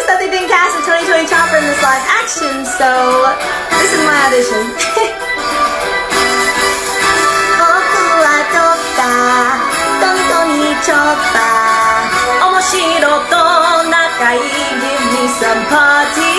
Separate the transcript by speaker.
Speaker 1: noticed that they didn't cast a Tony Chopper in this live action, so this is my audition. 僕はどっかトニーチョッパー面白と仲いい Give me some party